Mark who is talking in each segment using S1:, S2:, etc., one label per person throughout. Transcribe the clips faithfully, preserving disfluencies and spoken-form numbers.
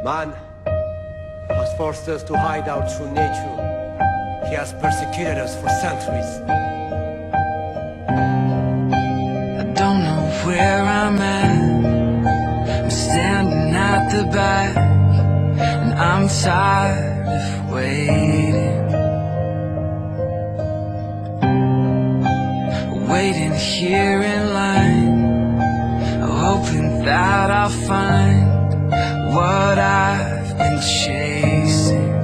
S1: Man has forced us to hide our true nature. He has persecuted us for centuries.
S2: I don't know where I'm at. I'm standing at the back, and I'm tired of waiting. Waiting here in line, hoping that I'll find what I've been chasing.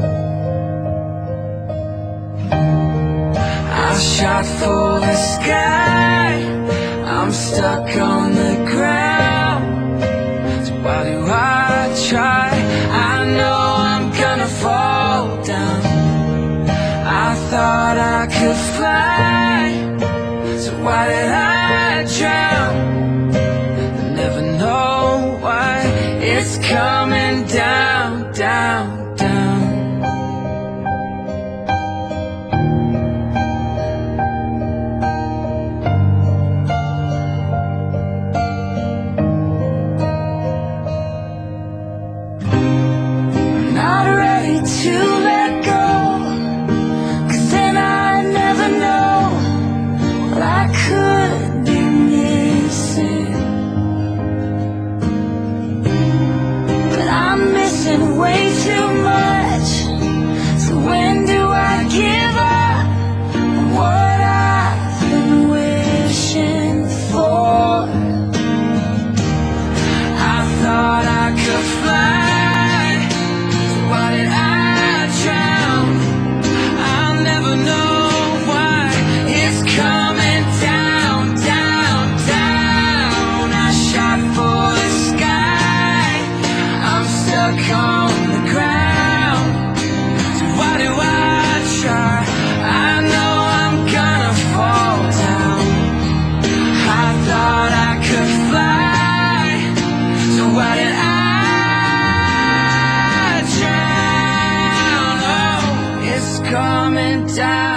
S2: I shot for the sky, I'm stuck on the ground. So why do I try? I know I'm gonna fall down. I thought I could fly, so why did I drown? I never know why it's coming down, down, down. I'm not ready to let go, 'cause then I never know what I could be missing. But I'm missing way too much. So when do I give up what I've been wishing for? I thought I could fly, so why did I drown? I'll never know why it's coming down, down, down. I shot for the sky, I'm stuck on the ground. So why do I try? I know I'm gonna fall down. I thought I could fly, so why did I drown? Oh, it's coming down.